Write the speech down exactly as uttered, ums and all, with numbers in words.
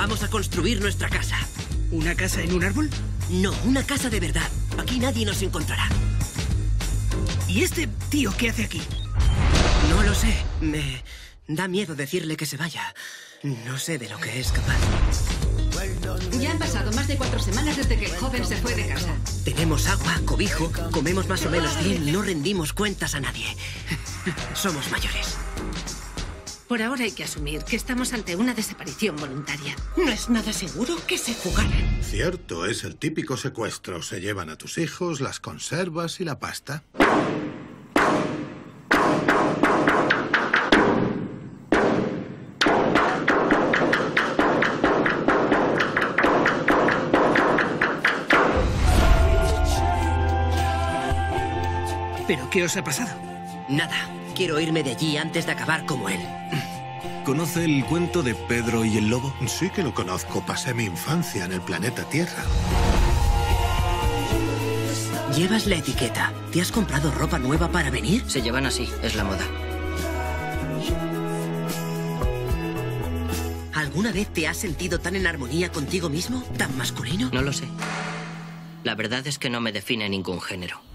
Vamos a construir nuestra casa. ¿Una casa en un árbol? No, una casa de verdad. Aquí nadie nos encontrará. ¿Y este tío qué hace aquí? No lo sé. Me da miedo decirle que se vaya. No sé de lo que es capaz. Ya han pasado más de cuatro semanas desde que el joven se fue de casa. Tenemos agua, cobijo, comemos más o menos bien y no rendimos cuentas a nadie. Somos mayores. Por ahora hay que asumir que estamos ante una desaparición voluntaria. No es nada seguro que se fugaran. Cierto, es el típico secuestro. Se llevan a tus hijos, las conservas y la pasta. ¿Pero qué os ha pasado? Nada. Quiero irme de allí antes de acabar como él. ¿Conoce el cuento de Pedro y el lobo? Sí que lo conozco. Pasé mi infancia en el planeta Tierra. Llevas la etiqueta. ¿Te has comprado ropa nueva para venir? Se llevan así, es la moda. ¿Alguna vez te has sentido tan en armonía contigo mismo? ¿Tan masculino? No lo sé. La verdad es que no me define ningún género.